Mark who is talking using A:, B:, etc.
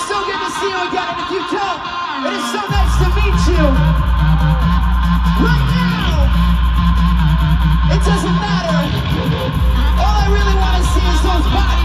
A: so good to see you again, and if you don't, it is so nice to meet you. Right now, it doesn't matter. All I really want to see is those bodies.